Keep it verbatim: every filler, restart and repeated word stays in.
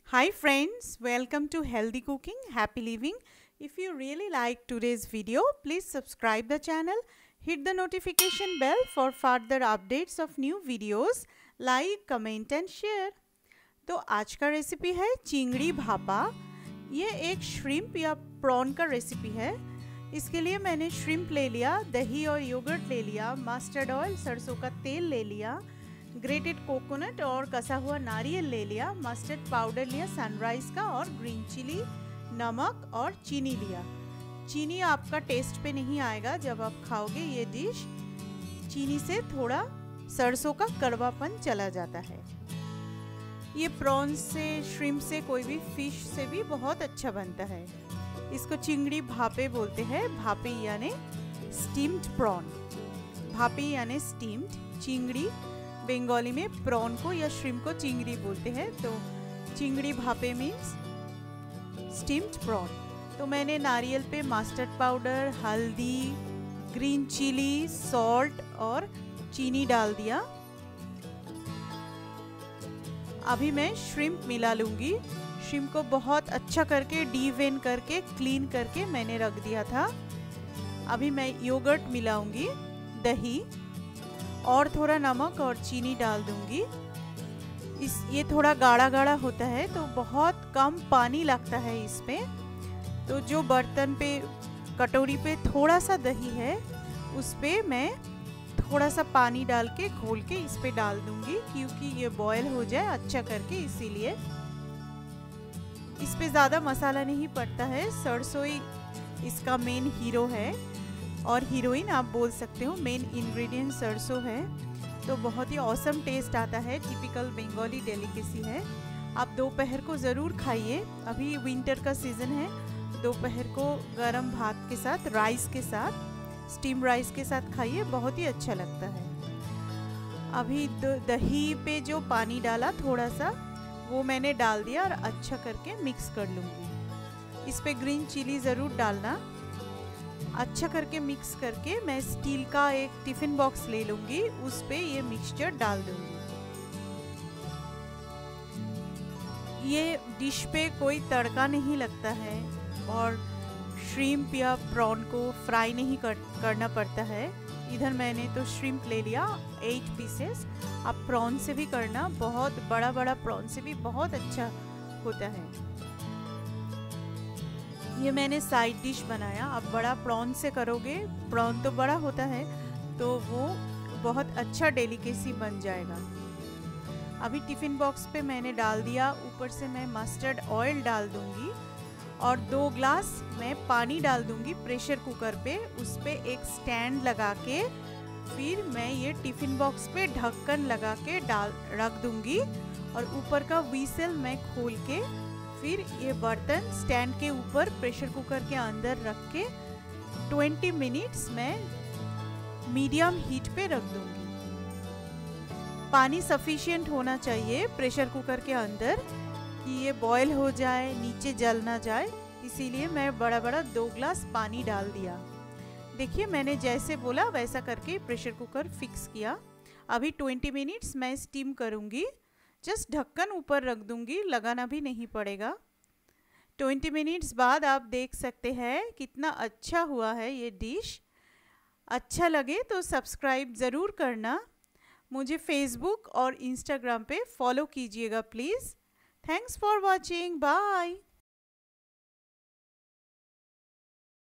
Hi friends, welcome to Healthy Cooking, Happy Living. If you really like today's video, please subscribe the channel, hit the notification bell for further updates of new videos, like, comment and share. तो आज का recipe है चिंगड़ी भापा। ये एक shrimp या prawn का recipe है। इसके लिए मैंने श्रिम्प ले लिया, दही और योगर्ट ले लिया, मस्टर्ड ऑयल सरसों का तेल ले लिया, ग्रेटेड कोकोनट और कसा हुआ नारियल ले लिया, मस्टर्ड पाउडर लिया सनराइज का और ग्रीन चिली, नमक और चीनी लिया। चीनी आपका टेस्ट पे नहीं आएगा जब आप खाओगे ये डिश। चीनी से थोड़ा सरसों का कड़वापन चला जाता है। ये प्रॉन्स से, श्रिम्प से, कोई भी फिश से भी बहुत अच्छा बनता है। इसको चिंगड़ी भापे बोलते हैं। भापे यानी स्टीम्ड प्रॉन। भापे यानी स्टीम्ड। चिंगड़ी बंगाली में प्रॉन को या श्रिम्प को चिंगड़ी बोलते हैं, तो chingri bhape means steamed prawn. तो मैंने नारियल पे मस्टर्ड पाउडर, हल्दी, ग्रीन चिली, सॉल्ट और चीनी डाल दिया। अभी मैं श्रिम्प मिला लूँगी। श्रिम्प को बहुत अच्छा करके डीवेन करके क्लीन करके मैंने रख दिया था। अभी मैं योगर्ट मिलाऊंगी, दही और थोड़ा नमक और चीनी डाल दूंगी। इस ये थोड़ा गाढ़ा गाढ़ा होता है तो बहुत कम पानी लगता है इसमें। तो जो बर्तन पे, कटोरी पे थोड़ा सा दही है, उस पे मैं थोड़ा सा पानी डाल के घोल के इस पे डाल दूंगी, क्योंकि ये बॉयल हो जाए अच्छा करके, इसीलिए। इस पे ज़्यादा मसाला नहीं पड़ता है। सरसों इसका मेन हीरो है और हीरोइन आप बोल सकते हो। मेन इंग्रेडिएंट सरसों है, तो बहुत ही ऑसम टेस्ट आता है। टिपिकल बंगाली डेलिकेसी है। आप दोपहर को ज़रूर खाइए। अभी विंटर का सीज़न है। दोपहर को गरम भात के साथ, राइस के साथ, स्टीम राइस के साथ खाइए, बहुत ही अच्छा लगता है। अभी दही पे जो पानी डाला थोड़ा सा, वो मैंने डाल दिया और अच्छा करके मिक्स कर लूँगी। इस पे ग्रीन चिली ज़रूर डालना। अच्छा करके मिक्स करके मैं स्टील का एक टिफ़िन बॉक्स ले लूँगी, उस पे ये मिक्सचर डाल दूँगी। ये डिश पे कोई तड़का नहीं लगता है और श्रिम्प या प्रॉन को फ्राई नहीं कर, करना पड़ता है। इधर मैंने तो श्रिम्प ले लिया एट पीसेस। आप प्रॉन से भी करना, बहुत बड़ा बड़ा प्रॉन से भी बहुत अच्छा होता है। ये मैंने साइड डिश बनाया। आप बड़ा प्रॉन से करोगे, प्रॉन तो बड़ा होता है, तो वो बहुत अच्छा डेलिकेसी बन जाएगा। अभी टिफ़िन बॉक्स पे मैंने डाल दिया। ऊपर से मैं मस्टर्ड ऑयल डाल दूंगी और दो ग्लास मैं पानी डाल दूंगी प्रेशर कुकर पे। उस पे एक स्टैंड लगा के फिर मैं ये टिफ़िन बॉक्स पे ढक्कन लगा के डाल रख दूंगी और ऊपर का व्हीसल मैं खोल के फिर ये बर्तन स्टैंड के ऊपर प्रेशर कुकर के अंदर रख के ट्वेंटी मिनट्स में मीडियम हीट पे रख दूंगी। पानी सफिशिएंट होना चाहिए प्रेशर कुकर के अंदर कि ये बॉयल हो जाए, नीचे जल ना जाए, इसीलिए मैं बड़ा बड़ा दो ग्लास पानी डाल दिया। देखिए मैंने जैसे बोला वैसा करके प्रेशर कुकर फिक्स किया। अभी ट्वेंटी मिनट्स मैं स्टीम करूँगी। जस्ट ढक्कन ऊपर रख दूंगी, लगाना भी नहीं पड़ेगा। ट्वेंटी मिनट्स बाद आप देख सकते हैं कितना अच्छा हुआ है ये डिश। अच्छा लगे तो सब्सक्राइब ज़रूर करना। मुझे फेसबुक और इंस्टाग्राम पे फॉलो कीजिएगा please. Thanks for watching. Bye.